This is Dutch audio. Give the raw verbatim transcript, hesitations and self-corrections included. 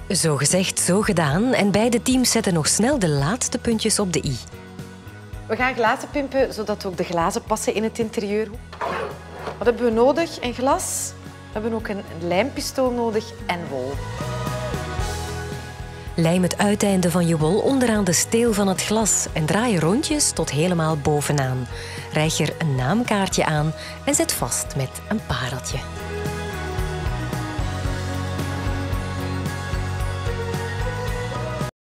Zo gezegd, zo gedaan. En beide teams zetten nog snel de laatste puntjes op de i. We gaan glazen pimpen, zodat ook de glazen passen in het interieur. Wat hebben we nodig? Een glas. We hebben ook een lijmpistool nodig en wol. Lijm het uiteinde van je wol onderaan de steel van het glas en draai rondjes tot helemaal bovenaan. Rijg er een naamkaartje aan en zet vast met een pareltje.